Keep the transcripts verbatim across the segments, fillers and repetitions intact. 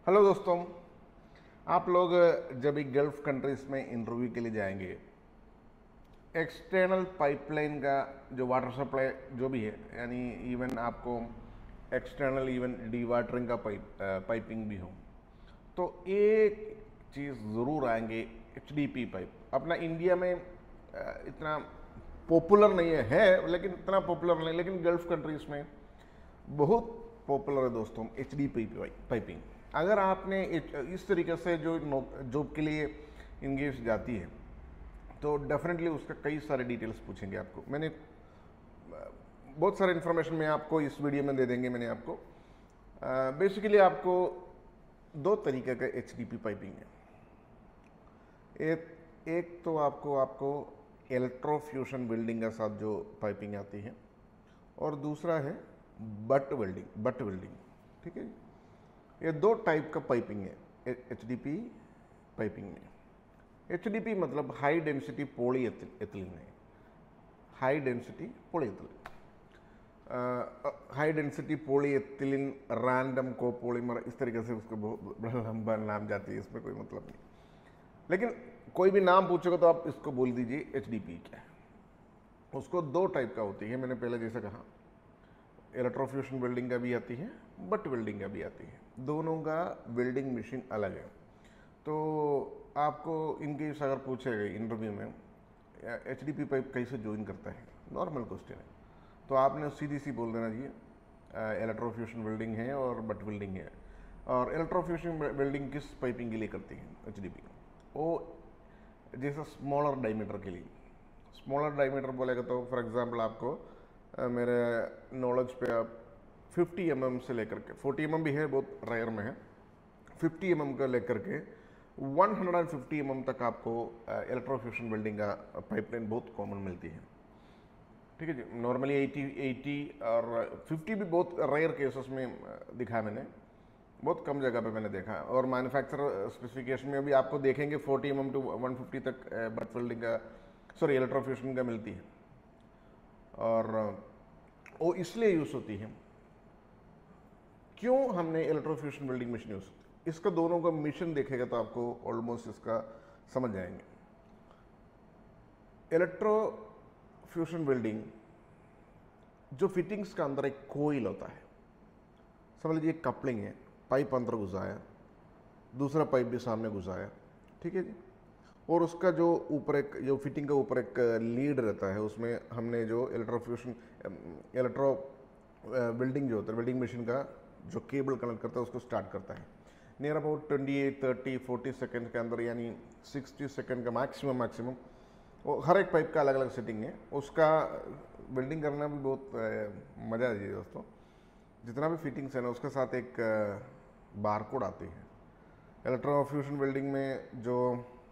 Hello दोस्तों, आप लोग जब भी गल्फ कंट्रीज़ में इंटरव्यू के लिए जाएंगे, एक्सटर्नल पाइपलाइन का जो वाटर सप्लाई जो भी है, यानी इवन आपको एक्सटर्नल इवन डी वाटरिंग का पाइप पाइपिंग भी हो, तो एक चीज़ ज़रूर आएंगे, एच डी पी पाइप। अपना इंडिया में इतना पॉपुलर नहीं है, है लेकिन इतना पॉपुलर नहीं, लेकिन गल्फ कंट्रीज़ में बहुत पॉपुलर है दोस्तों एच डी पी पाइपिंग। अगर आपने इस तरीके से जो जॉब के लिए इंगेज जाती है तो डेफिनेटली उसका कई सारे डिटेल्स पूछेंगे आपको। मैंने बहुत सारे इन्फॉर्मेशन में आपको इस वीडियो में दे देंगे। मैंने आपको बेसिकली आपको दो तरीके का एच डी पी पाइपिंग है। एक एक तो आपको आपको इलेक्ट्रोफ्यूशन वेल्डिंग के साथ जो पाइपिंग आती है, और दूसरा है बट वेल्डिंग बट वेल्डिंग ठीक है। ये दो टाइप का पाइपिंग है एच डी पी पाइपिंग में। एच डी पी मतलब हाई डेंसिटी पॉली एथिलीन है, high density polyethylene, high density polyethylene random copolymer, इस तरीके से उसको बहुत बड़ा लंबा नाम जाती है, इसमें कोई मतलब नहीं। लेकिन कोई भी नाम पूछोगे तो आप इसको बोल दीजिए एच डी पी क्या है। उसको दो टाइप का होती है, मैंने पहले जैसे कहा इलेक्ट्रोफ्यूशन वेल्डिंग का भी आती है, बट वेल्डिंग का भी आती है। दोनों का वेल्डिंग मशीन अलग है। तो आपको इनके अगर पूछेगा इंटरव्यू में एच डी पी पाइप कैसे ज्वाइन करता है, नॉर्मल क्वेश्चन है, तो आपने सीधी सी बोल देना जी इलेक्ट्रोफ्यूशन वेल्डिंग है और बट वेल्डिंग है। और इलेक्ट्रोफ्यूशन वेल्डिंग किस पाइपिंग के लिए करती है एच डी पी, वो जैसे स्मॉलर डायमीटर के लिए। स्मॉलर डायमीटर बोलेगा तो फॉर एग्जांपल आपको Uh, मेरे नॉलेज पे आप पचास एम एम से लेकर के चालीस एम एम भी है, बहुत रेयर में है, पचास एम एम का लेकर के एक सौ पचास एम एम तक आपको इलेक्ट्रोफ्यूशन वेल्डिंग का पाइपलाइन बहुत कॉमन मिलती है। ठीक है जी। नॉर्मली अस्सी अस्सी और पचास भी बहुत रेयर केसेस में दिखा मैंने, बहुत कम जगह पे मैंने देखा। और मैन्युफैक्चरर स्पेसिफिकेशन में भी आपको देखेंगे चालीस एम एम टू एक सौ पचास तक बट वेल्डिंग का सॉरी इलेक्ट्रोफ्यूशन का मिलती है। और वो इसलिए यूज़ होती है, क्यों हमने इलेक्ट्रोफ्यूशन वेल्डिंग मशीन यूज़ होती है, इसका दोनों का मिशन देखेगा तो आपको ऑलमोस्ट इसका समझ जाएंगे। इलेक्ट्रोफ्यूशन वेल्डिंग जो फिटिंग्स का अंदर एक कोइल होता है, समझ लीजिए एक कपलिंग है, पाइप अंदर घुसाया, दूसरा पाइप भी सामने घुसाया, ठीक है जी। और उसका जो ऊपर एक जो फिटिंग का ऊपर एक लीड रहता है, उसमें हमने जो इलेक्ट्रोफ्यूशन इलेक्ट्रो वेल्डिंग जो होता है वेल्डिंग मशीन का जो केबल कनेक्ट करता है उसको स्टार्ट करता है। नियर अबाउट अट्ठाईस, तीस, चालीस सेकंड के अंदर, यानी साठ सेकंड का मैक्सिमम मैक्सिमम वो हर एक पाइप का अलग अलग सेटिंग है। उसका वेल्डिंग करना भी बहुत मज़ा है जी दोस्तों। जितना भी फिटिंग्स है ना, उसके साथ एक बारकोड आती है। इलेक्ट्रोफ्यूशन वेल्डिंग में जो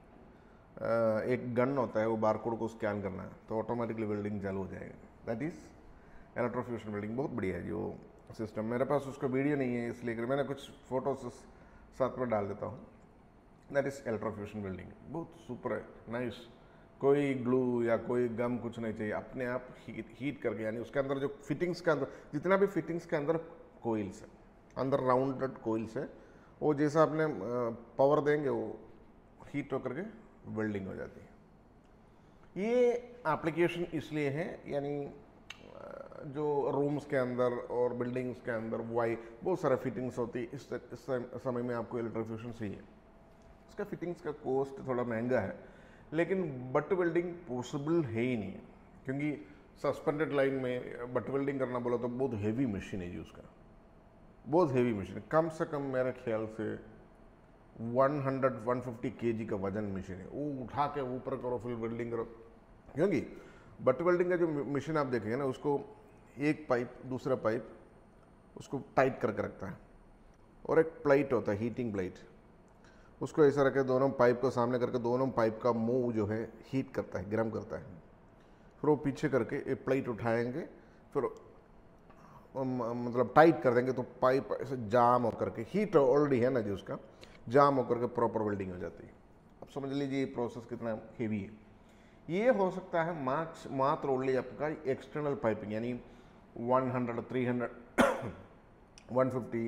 एक गन होता है, वो बारकोड को स्कैन करना है तो ऑटोमेटिकली वेल्डिंग चालू हो जाएगा। That is electrofusion welding. बहुत बढ़िया है जो सिस्टम। मेरे पास उसका वीडियो नहीं है, इसलिए कि मैंने कुछ फोटोज साथ में डाल देता हूँ। दैट इज़ इलेक्ट्रोफ्यूशन वेल्डिंग, बहुत सुपर है, नाइस। कोई ग्लू या कोई गम कुछ नहीं चाहिए, अपने आप हीट हीट करके, यानी उसके अंदर जो फिटिंग्स के अंदर जितना भी फिटिंग्स के अंदर कोइल्स है, अंदर राउंडेड कोइल्स है, वो जैसा आपने पावर देंगे वो हीट होकर के वेल्डिंग हो जाती है। ये एप्लीकेशन इसलिए है, यानी जो रूम्स के अंदर और बिल्डिंग्स के अंदर वाई बहुत सारे फिटिंग्स होती है, इस, इस समय में आपको इलेक्ट्रोफ्यूशन चाहिए। इसका फिटिंग्स का कॉस्ट थोड़ा महंगा है, लेकिन बट वेल्डिंग पॉसिबल है ही नहीं, क्योंकि सस्पेंडेड लाइन में बट वेल्डिंग करना बोला तो बहुत हेवी मशीन है जी, उसका बहुत हेवी मशीन, कम से कम मेरे ख्याल से सौ, एक सौ पचास केजी का वजन मशीन है। वो उठा के ऊपर करो फिर वेल्डिंग करो, क्योंकि बट वेल्डिंग का जो मशीन आप देखेंगे ना, उसको एक पाइप दूसरा पाइप उसको टाइट करके रखता है, और एक प्लेट होता है हीटिंग प्लेट, उसको ऐसा रखे दोनों पाइप को सामने करके दोनों पाइप का मुंह जो है हीट करता है, गर्म करता है। फिर वो पीछे करके एक प्लेट उठाएंगे, फिर मतलब टाइट कर देंगे तो पाइप ऐसे जाम होकर के, हीट ऑलरेडी है ना जी, उसका जाम होकर के प्रॉपर वेल्डिंग हो जाती है। अब समझ लीजिए ये प्रोसेस कितना हेवी है। ये हो सकता है मार्क्स मात्र ओनली आपका एक्सटर्नल पाइपिंग, यानी सौ, तीन सौ, एक सौ पचास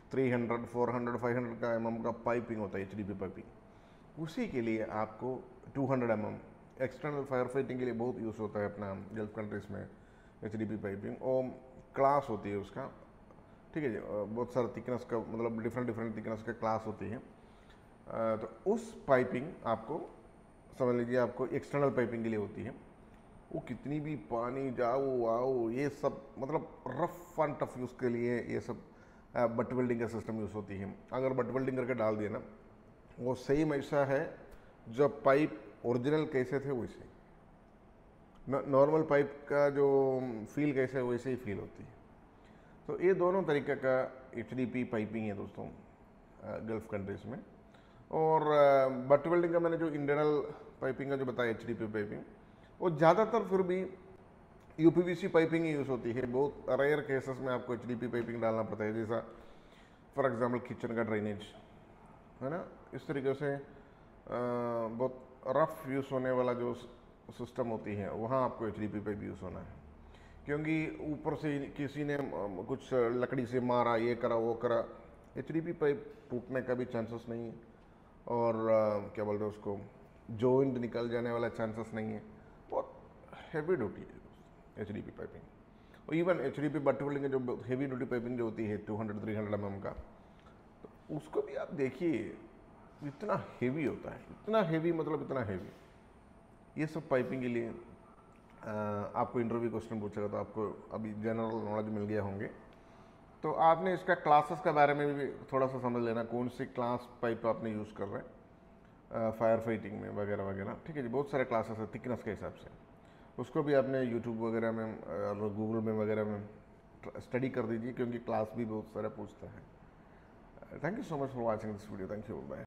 three hundred, four hundred, five hundred का एम एम का पाइपिंग होता है, एच डी पी पाइपिंग। उसी के लिए आपको two hundred M M external fire fighting के लिए बहुत यूज़ होता है अपना गल्फ कंट्रीज़ में एच डी पी पाइपिंग। और क्लास होती है उसका, ठीक है जी, बहुत सारा थिकनेस का, मतलब डिफरेंट डिफरेंट थिकनेस का क्लास होती है। तो उस पाइपिंग आपको समझ लीजिए आपको एक्सटर्नल पाइपिंग के लिए होती है। वो कितनी भी पानी जाओ आओ ये सब, मतलब रफ एंड टफ यूज़ के लिए ये सब बट वेल्डिंग का सिस्टम यूज़ होती है। अगर बट वेल्डिंग करके डाल दिया ना, वो सेम ऐसा है जब पाइप ओरिजिनल कैसे थे वैसे, नॉर्मल पाइप का जो फील कैसे है वैसे ही फील होती है। तो ये दोनों तरीके का एच डी पी पाइपिंग है दोस्तों गल्फ कंट्रीज़ में। और बट वेल्डिंग का मैंने जो इंटरनल पाइपिंग का जो बताया एच डी पी पाइपिंग, वो ज़्यादातर फिर भी U P V C piping ही यूज़ होती है। बहुत रेयर केसेस में आपको एच डी पी पाइपिंग डालना पड़ता है, जैसा फॉर एग्जांपल किचन का ड्रेनेज है ना, इस तरीके से आ, बहुत रफ यूज़ होने वाला जो सिस्टम होती है वहाँ आपको H D P pipe use होना है। क्योंकि ऊपर से किसी ने कुछ लकड़ी से मारा, ये करा वो करा, एच डी पी पाइप टूटने का भी चांसेस नहीं है। और आ, क्या बोलते हैं उसको, जॉइंट निकल जाने वाला चांसेस नहीं है। बहुत हैवी ड्यूटी है एच डी पी पाइपिंग। और even H D P butt welding जो हैवी ड्यूटी पाइपिंग जो होती है two hundred three hundred M M का, तो उसको भी आप देखिए इतना हेवी होता है, इतना हेवी, मतलब इतना हेवी। ये सब पाइपिंग के लिए आ, आपको इंटरव्यू क्वेश्चन पूछेगा तो आपको अभी जनरल नॉलेज मिल गया होंगे। तो आपने इसका क्लासेस के बारे में भी थोड़ा सा समझ लेना, कौन सी क्लास पाइप आपने यूज़ कर रहे हैं फायर फाइटिंग में वगैरह वगैरह, ठीक है जी। बहुत सारे क्लासेस है थिकनेस के हिसाब से, उसको भी आपने यूट्यूब वगैरह में और गूगल में वगैरह में स्टडी कर दीजिए, क्योंकि क्लास भी बहुत सारा पूछता है। Thank you so much for watching this video. Thank you, bye.